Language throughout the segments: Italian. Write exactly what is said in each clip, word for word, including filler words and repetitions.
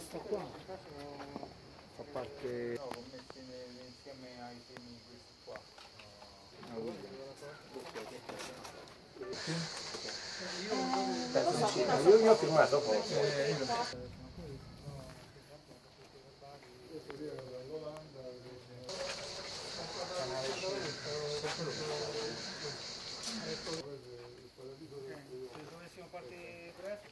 questa qua fa parte... No, l'ho messo insieme ai semi questi qua. Io mi ho firmato poco. Se dovessimo partire presto,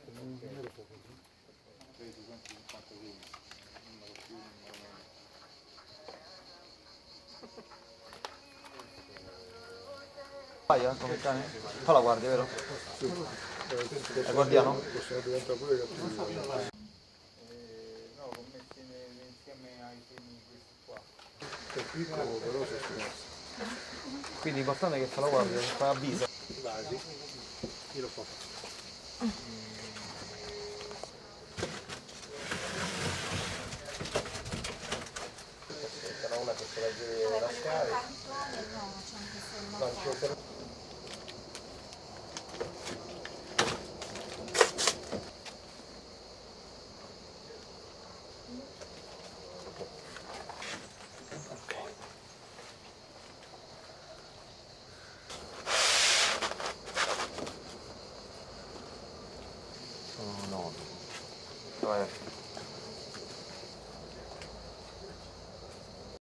Vai, eh, come cane? Fa la guardia, vero? Sì. La guardiano? Possono diventare pure cattivi. eh, no, l'ho messo insieme ai semi questi qua. È piccolo però si è smesso. Quindi l'importante è che fa la guardia, che fa avviso. Vasi, chi lo fa? C'era una che se la deve lasciare. No, no. Vai.